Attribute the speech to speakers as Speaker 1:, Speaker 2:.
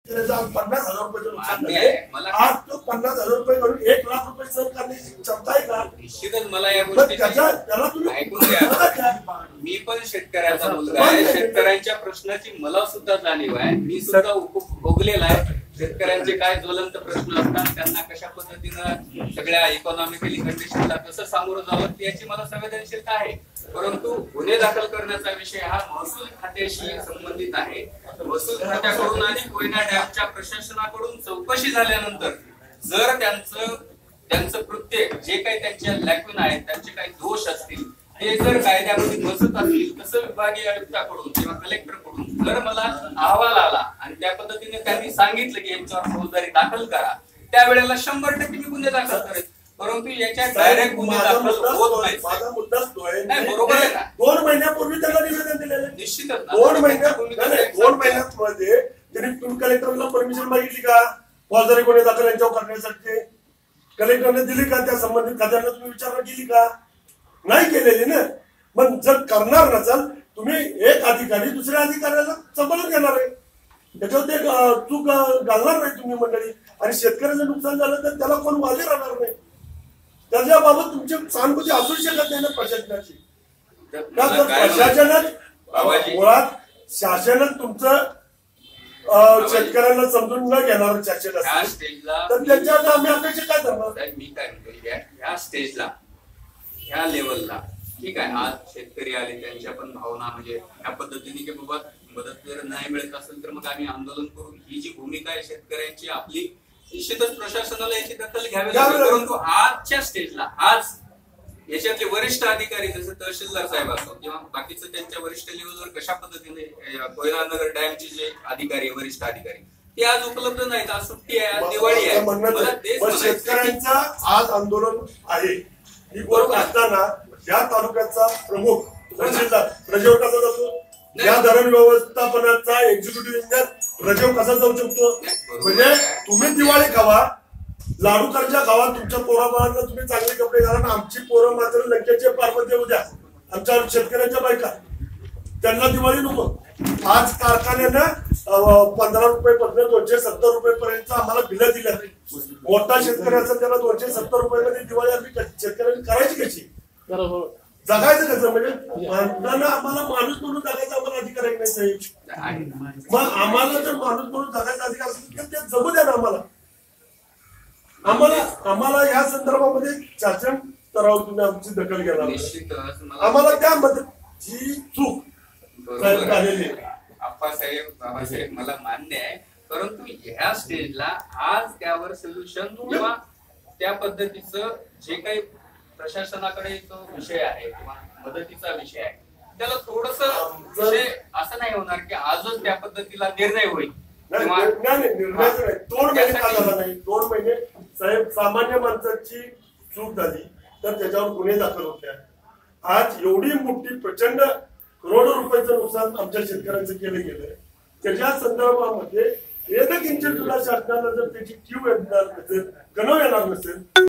Speaker 1: 50,000 रुपये आज तो 50,000 रुपये करून 1,00,000 रुपये सहन करण्याची क्षमता आहे का?
Speaker 2: निश्चितच मला या गोष्टी ऐकून घ्या. मी पण शेतकऱ्याचा मुलगा आहे. शेतकऱ्यांच्या प्रश्नाची मला सुद्धा जाणीव आहे. मी सुद्धा भोगलेला आहे. शेतकऱ्यांचे काय ज्वलंत प्रश्न असतात, त्यांना कशा पद्धतीनं सगळ्या इकॉनॉमिकली कंडिशनला कसं सामोरं जावं याची मला संवेदनशीलता आहे. परंतु गुन्हे दाखल करण्याचा विषय हा महसूल खात्याशी संबंधित आहे. महसूल खात्याकडून आणि कोयना डॅमच्या प्रशासनाकडून चौकशी झाल्यानंतर जर त्यांचं प्रत्येक जे काही त्यांच्या लॅक्यून आहेत, त्यांचे काही दोष असतील, ते जर कायद्यामध्ये बसत असतील, तसं विभागीय आयुक्ताकडून किंवा कलेक्टरकडून जर मला अहवाल आला आणि त्या पद्धतीने त्यांनी सांगितलं की यांच्यावर फौजदारी दाखल करा, त्यावेळेला 100% मी गुन्हे दाखल करेन. परंतु याच्या डायरेक्ट गुन्हे दाखल होत नाही.
Speaker 1: माझा मुद्दाच तो आहे.
Speaker 2: नाही, बरोबर आहे ना.
Speaker 1: 2 महिन्यापूर्वी त्याला निवेदन दिलेलं.
Speaker 2: निश्चितच
Speaker 1: 2 महिन्यामध्ये त्यांनी कलेक्टरला परमिशन मागितली का फौजदारी गुन्हे दाखल यांच्यावर करण्यासाठी? कलेक्टरने दिली का? त्या संबंधित खात्याला तुम्ही विचारणा केली का? नाही केलेली ना. मग जर करणार नसाल तुम्ही एक अधिकारी दुसऱ्या अधिकाऱ्याला समजून घेणार आहे, त्याच्यावर ते चूक घालणार नाही तुम्ही मंडळी. आणि शेतकऱ्याचं नुकसान झालं तर त्याला कोण वाली राहणार नाही. त्याच्याबाबत तुमची सहानुभूती असू शकत नाही ना प्रशासनाची. प्रशासनात मुळात शासनच तुमचं शेतकऱ्यांना समजून न घेणार शासन असेल तर त्याच्यात आम्ही अपेक्षा काय करणार?
Speaker 2: मी काय म्हणतो, ह्या स्टेजला ह्या लेवलला ठीक आहे, आज शेतकरी आले, त्यांच्या पण भावना म्हणजे ह्या पद्धतीने की बाबा मदत जर नाही मिळत असेल तर मग आम्ही आंदोलन करू, ही जी भूमिका आहे शेतकऱ्यांची आपली, निश्चितच प्रशासनाला याची दखल घ्यावी लागेल. परंतु आजच्या स्टेजला आज याच्यातले वरिष्ठ अधिकारी जसं तहसीलदार साहेब असो किंवा बाकीचं त्यांच्या वरिष्ठ लेवलवर कशा पद्धतीने कोयना नगर डॅमचे जे अधिकारी वरिष्ठ अधिकारी ते आज उपलब्ध नाहीत. आज सुट्टी आहे, आज दिवाळी आहे.
Speaker 1: शेतकऱ्यांचा आज आंदोलन आहे ही गोष्ट असताना या तालुक्याचा प्रमुख तहसीलदार रजेवर कसा जातो? या धरण व्यवस्थापनाचा एक्झिक्युटिव्ह इंजिनियर रजेवर कसा जाऊ शकतो? म्हणजे तुम्ही दिवाळी खावा, लाडू करजा खावा, तुमच्या पोराबाळांना तुम्ही चांगले कपडे घाला, आमची पोरं मात्र लंकेचे पार्वती उद्या आमच्या शेतकऱ्यांच्या बायका त्यांना दिवाळी नको. आज कारखान्यानं 15 रुपये 270 रुपये पर्यंत आम्हाला बिलं दिल्या. मोठा शेतकऱ्याचा त्याला 270 रुपयामध्ये दिवाळी आम्ही शेतकऱ्यांनी करायची कशी? जगायचं कसं? म्हणजे आम्हाला माणूस म्हणून जगायचा आम्हाला अधिकार आहे नाही साहेब. मग आम्हाला जर माणूस म्हणून जगायचा अधिकार असेल तर ते जगू द्या ना आम्हाला. आम्हाला या संदर्भामध्ये शासन स्तरावर तुम्ही आमची दखल घेणार. आम्हाला त्यामध्ये जी चूक झालेली
Speaker 2: आप्पासाहेब बाबासाहेब मला मान्य आहे, परंतु ह्या स्टेजला आज त्यावर सोल्युशन किंवा त्या पद्धतीचं जे काही प्रशासनाकडे जो विषय आहे किंवा मदतीचा विषय आहे त्याला थोडस असं नाही होणार की आजच त्या पद्धतीला निर्णय होईल.
Speaker 1: निर्णयाचं नाही. 2 महिने का झाला नाही? 2 महिने साहेब सामान्य माणसाची चूक झाली तर त्याच्यावर गुन्हे दाखल होत्या. आज एवढी मोठी प्रचंड करोडो रुपयाचं नुकसान आमच्या शेतकऱ्यांचं केलं गेलंय. त्याच्या संदर्भामध्ये एक इंच तुला शासनाला जर त्याची कीव येणार नसेल, गणव येणार नसेल